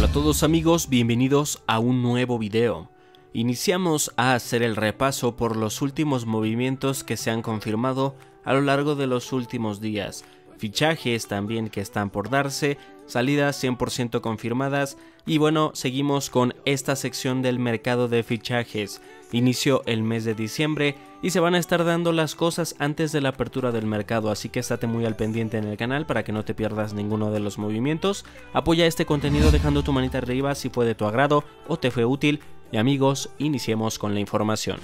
Hola a todos amigos, bienvenidos a un nuevo video. Iniciamos a hacer el repaso por los últimos movimientos que se han confirmado a lo largo de los últimos días, fichajes también que están por darse, salidas 100% confirmadas y bueno, seguimos con esta sección del mercado de fichajes. Inició el mes de diciembre y se van a estar dando las cosas antes de la apertura del mercado, así que estate muy al pendiente en el canal para que no te pierdas ninguno de los movimientos. Apoya este contenido dejando tu manita arriba si fue de tu agrado o te fue útil. Y amigos, iniciemos con la información.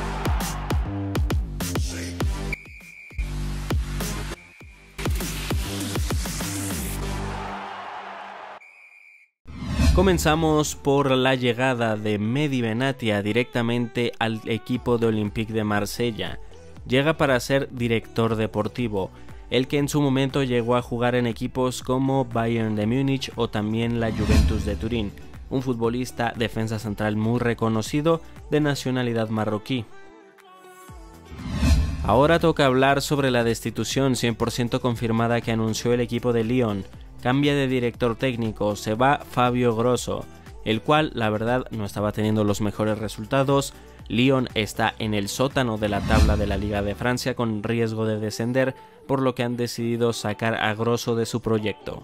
Comenzamos por la llegada de Mehdi Benatia directamente al equipo de Olympique de Marsella. Llega para ser director deportivo, el que en su momento llegó a jugar en equipos como Bayern de Múnich o también la Juventus de Turín. Un futbolista defensa central muy reconocido de nacionalidad marroquí. Ahora toca hablar sobre la destitución 100% confirmada que anunció el equipo de Lyon. Cambia de director técnico, se va Fabio Grosso, el cual la verdad no estaba teniendo los mejores resultados. Lyon está en el sótano de la tabla de la Liga de Francia con riesgo de descender, por lo que han decidido sacar a Grosso de su proyecto.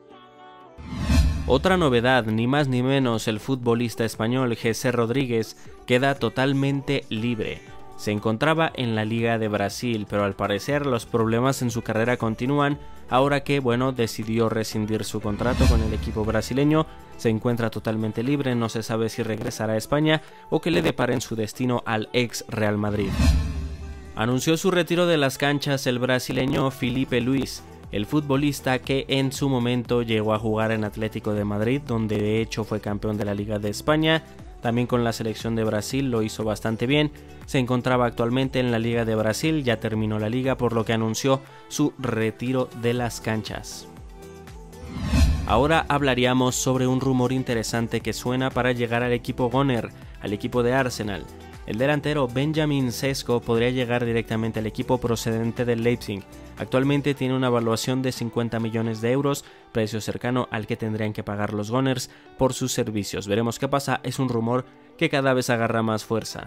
Otra novedad, ni más ni menos, el futbolista español Jesse Rodríguez queda totalmente libre. Se encontraba en la Liga de Brasil, pero al parecer los problemas en su carrera continúan, ahora que, bueno, decidió rescindir su contrato con el equipo brasileño. Se encuentra totalmente libre, no se sabe si regresará a España o que le deparen su destino al ex Real Madrid. Anunció su retiro de las canchas el brasileño Filipe Luis, el futbolista que en su momento llegó a jugar en Atlético de Madrid, donde de hecho fue campeón de la Liga de España. También con la selección de Brasil lo hizo bastante bien. Se encontraba actualmente en la Liga de Brasil, ya terminó la liga, por lo que anunció su retiro de las canchas. Ahora hablaríamos sobre un rumor interesante que suena para llegar al equipo Gunner, al equipo de Arsenal. El delantero Benjamin Sesko podría llegar directamente al equipo procedente del Leipzig. Actualmente tiene una evaluación de 50 millones de euros, precio cercano al que tendrían que pagar los Gunners por sus servicios. Veremos qué pasa, es un rumor que cada vez agarra más fuerza.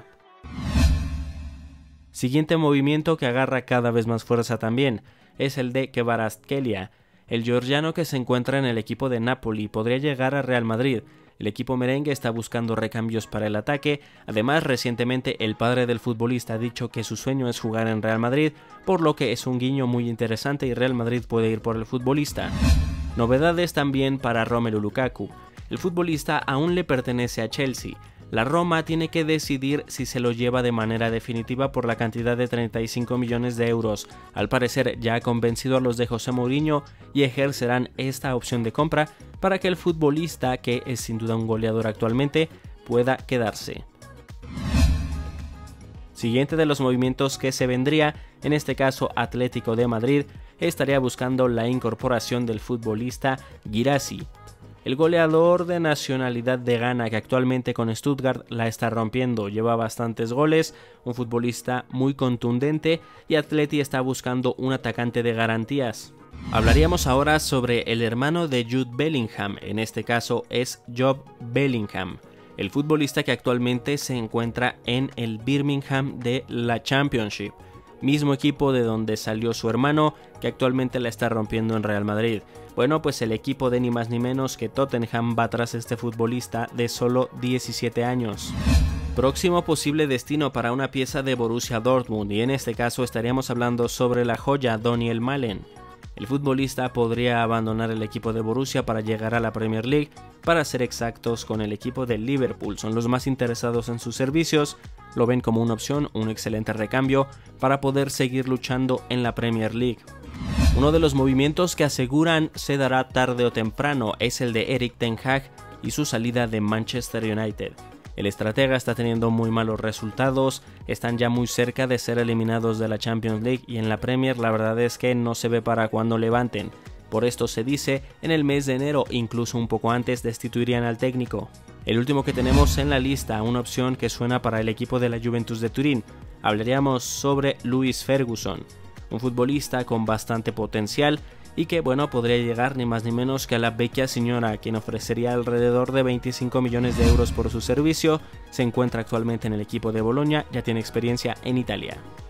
Siguiente movimiento que agarra cada vez más fuerza también es el de Kvaratskhelia. El georgiano que se encuentra en el equipo de Napoli podría llegar a Real Madrid. El equipo merengue está buscando recambios para el ataque. Además, recientemente el padre del futbolista ha dicho que su sueño es jugar en Real Madrid, por lo que es un guiño muy interesante y Real Madrid puede ir por el futbolista. Novedades también para Romelu Lukaku. El futbolista aún le pertenece a Chelsea. La Roma tiene que decidir si se lo lleva de manera definitiva por la cantidad de 35 millones de euros. Al parecer ya ha convencido a los de José Mourinho y ejercerán esta opción de compra para que el futbolista, que es sin duda un goleador actualmente, pueda quedarse. Siguiente de los movimientos que se vendría, en este caso Atlético de Madrid, estaría buscando la incorporación del futbolista Guirassy. El goleador de nacionalidad de Ghana que actualmente con Stuttgart la está rompiendo, lleva bastantes goles, un futbolista muy contundente y Atleti está buscando un atacante de garantías. Hablaríamos ahora sobre el hermano de Jude Bellingham, en este caso es Job Bellingham, el futbolista que actualmente se encuentra en el Birmingham de la Championship, mismo equipo de donde salió su hermano que actualmente la está rompiendo en Real Madrid. Bueno, pues el equipo de ni más ni menos que Tottenham va tras este futbolista de solo 17 años. Próximo posible destino para una pieza de Borussia Dortmund, y en este caso estaríamos hablando sobre la joya Daniel Malen. El futbolista podría abandonar el equipo de Borussia para llegar a la Premier League, para ser exactos con el equipo de Liverpool. Son los más interesados en sus servicios, lo ven como una opción, un excelente recambio para poder seguir luchando en la Premier League. Uno de los movimientos que aseguran se dará tarde o temprano es el de Erik ten Hag y su salida de Manchester United. El estratega está teniendo muy malos resultados, están ya muy cerca de ser eliminados de la Champions League y en la Premier la verdad es que no se ve para cuando levanten. Por esto se dice, en el mes de enero, incluso un poco antes, destituirían al técnico. El último que tenemos en la lista, una opción que suena para el equipo de la Juventus de Turín. Hablaríamos sobre Louis Ferguson, un futbolista con bastante potencial y que bueno, podría llegar ni más ni menos que a la Vecchia Signora, quien ofrecería alrededor de 25 millones de euros por su servicio. Se encuentra actualmente en el equipo de Bolonia, ya tiene experiencia en Italia.